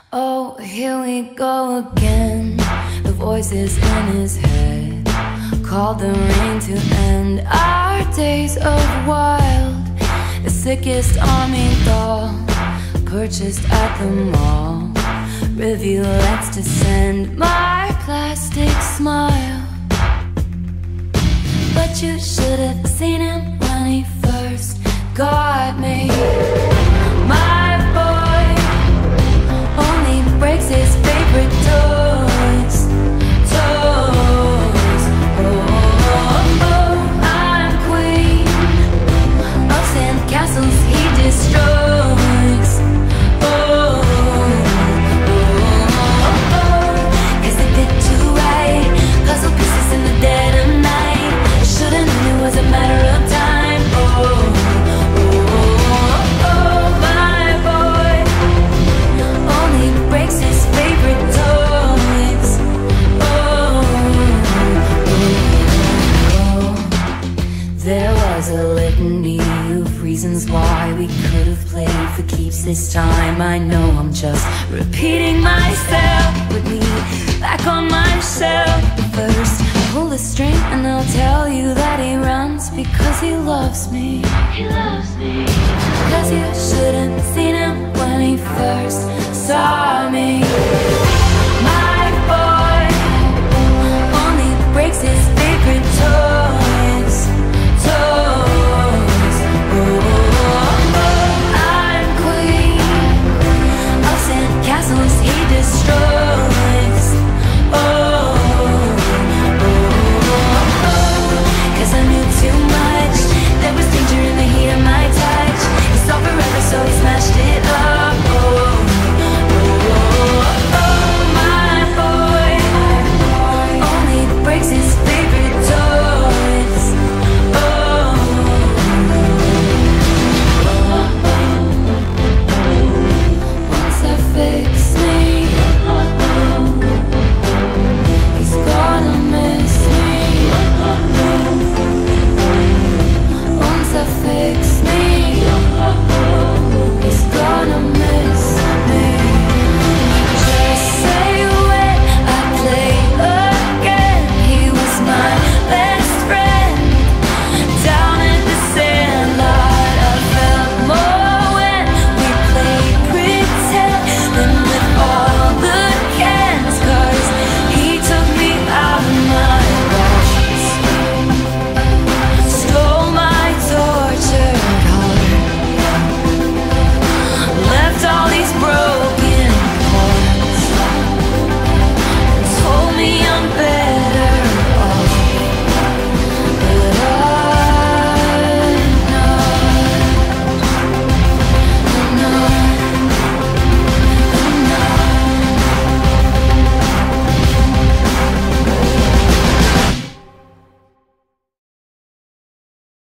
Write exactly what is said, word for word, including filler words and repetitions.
Oh, here we go again. The voices in his head called the rain to end our days of wild. The sickest army doll purchased at the mall. Review, let's descend my plastic smile. But you should have seen him when he first got me. My boy only breaks his favorite toys. Toys. Oh, oh, I'm queen of sand castles he destroys. Oh, oh, oh, 'cause they fit too right. Puzzle pieces in the dead of night. Should've known it was a matter of time. Oh, oh, oh, my boy only breaks his favorite toys. Oh, oh, oh. There was a litany of reasons why we could have played for keeps this time. I know I'm just repeating myself. Put me back on my shelf. First, pull the string and I'll tell you that he runs because he loves me. He loves me. 'Cause you shouldn't seen him when he first saw me. My boy only breaks his favorite toy.